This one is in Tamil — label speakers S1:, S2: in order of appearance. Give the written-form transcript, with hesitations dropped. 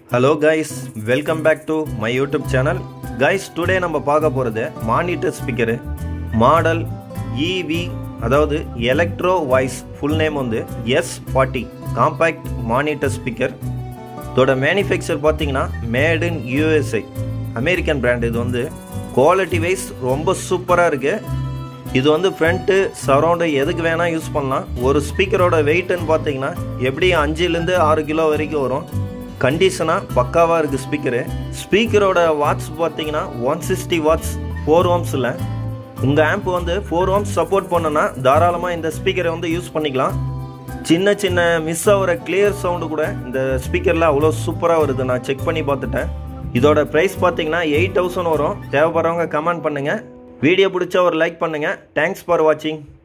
S1: Hello guys, welcome back to my YouTube channel. Guys, today நம்ம பார்க்க போறது மானிட்டர் ஸ்பீக்கர் மாடல் EV அதாவது எலக்ட்ரோ வாய்ஸ் ஃபுல் நேம் வந்து S-40 காம்பாக்ட் மானிட்டர் ஸ்பீக்கர். இதோட மேனுஃபேக்சர் பார்த்தீங்கன்னா made in USA American brand. இது வந்து குவாலிட்டி வைஸ் ரொம்ப சூப்பராக இருக்கு. இது வந்து ஃப்ரண்ட்டு சரௌண்டு எதுக்கு வேணால் யூஸ் பண்ணலாம். ஒரு ஸ்பீக்கரோட வெயிட்னு பார்த்தீங்கன்னா எப்படி 5 to 6 கிலோ வரைக்கும் வரும். கண்டிஷனாக பக்காவாக இருக்குது. ஸ்பீக்கரோட வாட்ஸ் பார்த்தீங்கன்னா 160 வாட்ஸ் 4 ohmஸில். உங்கள் ஆம்ப் வந்து 4 ohms சப்போர்ட் பண்ணனா தாராளமாக இந்த ஸ்பீக்கரை வந்து யூஸ் பண்ணிக்கலாம். சின்ன சின்ன மிஸ் ஆகிற கிளியர் சவுண்டு கூட இந்த ஸ்பீக்கரில் அவ்வளோ சூப்பராக வருது. நான் செக் பண்ணி பார்த்துட்டேன். இதோட ப்ரைஸ் பார்த்தீங்கன்னா 8000 வரும். தேவைப்படுறவங்க கமெண்ட் பண்ணுங்கள். வீடியோ பிடிச்சா ஒரு லைக் பண்ணுங்கள். தேங்க்ஸ் ஃபார் வாட்சிங்.